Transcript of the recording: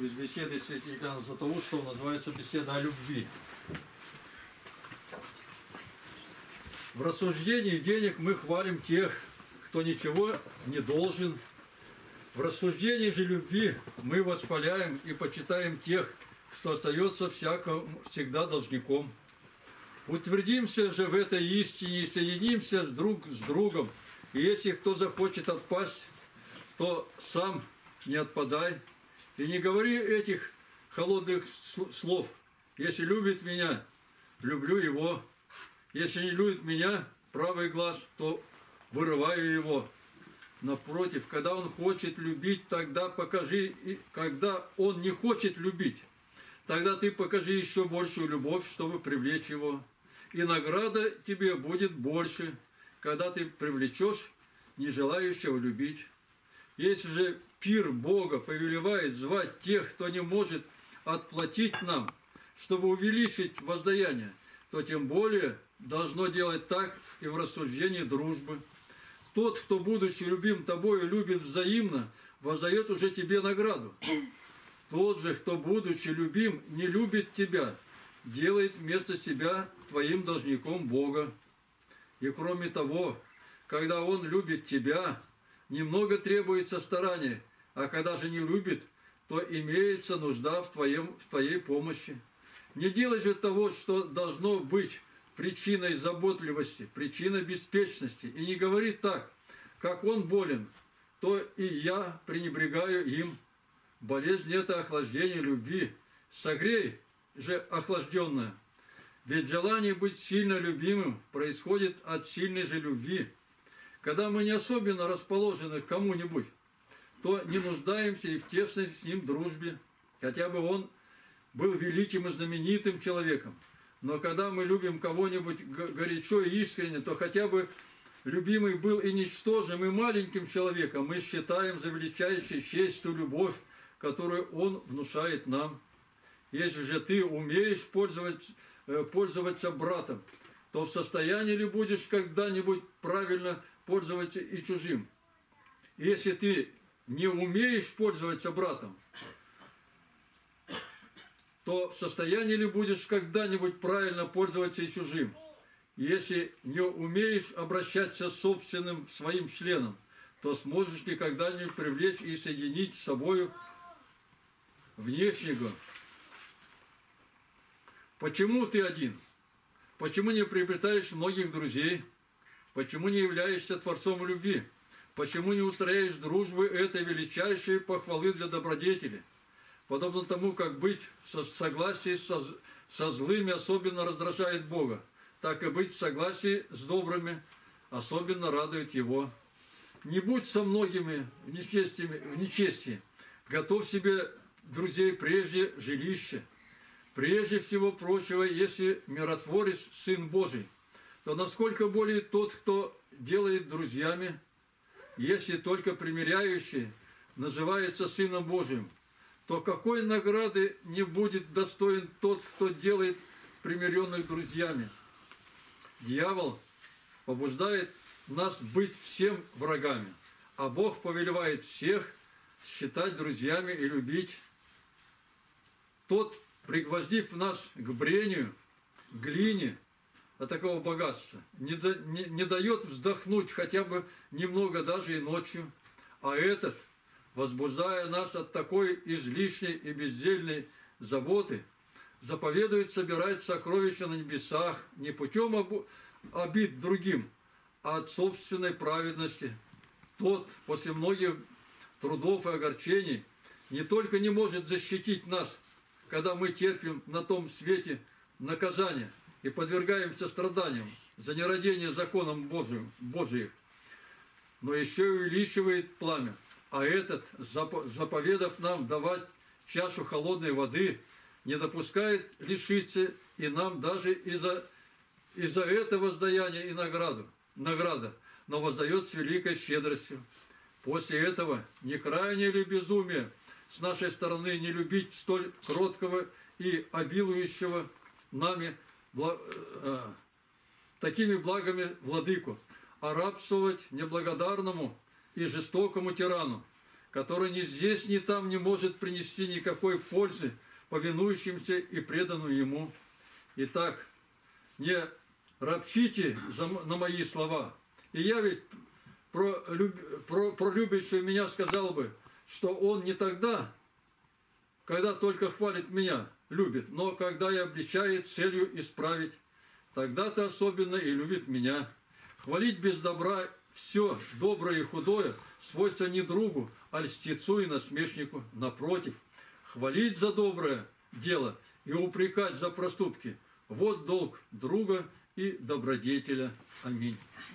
из беседы святителя Златоуста называется «Беседа о любви». В рассуждении денег мы хвалим тех, кто ничего не должен. В рассуждении же любви мы восхваляем и почитаем тех, что остается всегда должником. Утвердимся же в этой истине и соединимся друг с другом. И если кто захочет отпасть, то сам не отпадай. И не говори этих холодных слов. Если любит меня, люблю его. Если не любит меня, правый глаз, то вырываю его. Напротив, когда он хочет любить, тогда покажи, и когда он не хочет любить, тогда ты покажи еще большую любовь, чтобы привлечь его. И награда тебе будет больше, когда ты привлечешь не желающего любить. Если же пир Бога повелевает звать тех, кто не может отплатить нам, чтобы увеличить воздаяние, то тем более должно делать так и в рассуждении дружбы. Тот, кто, будучи любим тобою, любит взаимно, воздает уже тебе награду. Тот же, кто, будучи любим, не любит тебя, делает вместо себя твоим должником Бога. И кроме того, когда он любит тебя, немного требуется старания, а когда же не любит, то имеется нужда в твоей помощи. Не делай же того, что должно быть причиной заботливости, причиной беспечности, и не говори так, как он болен, то и я пренебрегаю им. Болезнь – это охлаждение любви. Согрей же охлажденное. Ведь желание быть сильно любимым происходит от сильной же любви. Когда мы не особенно расположены к кому-нибудь, то не нуждаемся и в тесной с ним дружбе, хотя бы он был великим и знаменитым человеком. Но когда мы любим кого-нибудь горячо и искренне, то хотя бы любимый был и ничтожным, и маленьким человеком, мы считаем за величайшей честью любовь, которую он внушает нам. Если же ты умеешь пользоваться братом, то в состоянии ли будешь когда-нибудь правильно пользоваться и чужим? Если ты не умеешь пользоваться братом, то в состоянии ли будешь когда-нибудь правильно пользоваться и чужим? Если не умеешь обращаться с собственным своим членом, то сможешь ли когда-нибудь привлечь и соединить с собою внешнего? Почему ты один? Почему не приобретаешь многих друзей? Почему не являешься творцом любви? Почему не устрояешь дружбы этой величайшей похвалы для добродетели? Подобно тому, как быть в согласии со злыми особенно раздражает Бога, так и быть в согласии с добрыми особенно радует Его. Не будь со многими в нечестии, готовь себе друзей прежде жилища. Прежде всего прочего, если миротворец Сын Божий, то насколько более тот, кто делает друзьями, если только примиряющий называется Сыном Божиим, то какой награды не будет достоин тот, кто делает примиренных друзьями? Дьявол побуждает нас быть всем врагами, а Бог повелевает всех считать друзьями и любить. Тот, пригвоздив нас к брению, к глине от такого богатства, не дает вздохнуть хотя бы немного даже и ночью, а этот, возбуждая нас от такой излишней и бездельной заботы, заповедует собирать сокровища на небесах не путем обид другим, а от собственной праведности. Тот, после многих трудов и огорчений, не только не может защитить нас, когда мы терпим на том свете наказание и подвергаемся страданиям за нерадение законом Божиим, но еще и увеличивает пламя. А этот, заповедав нам давать чашу холодной воды, не допускает лишиться и нам даже из-за этого воздаяния и награда, но воздает с великой щедростью. После этого не крайнее ли безумие с нашей стороны не любить столь кроткого и обилующего нами такими благами владыку, а рабствовать неблагодарному и жестокому тирану, который ни здесь, ни там не может принести никакой пользы повинующимся и преданным Ему. Итак, не ропчите на мои слова. И я ведь про любящего меня сказал бы, что он не тогда, когда только хвалит меня, любит, но когда и обличает целью исправить, тогда-то особенно и любит меня. Хвалить без добра все доброе и худое свойство не другу, а льстецу и насмешнику. Напротив, хвалить за доброе дело и упрекать за проступки – вот долг друга и добродетеля. Аминь.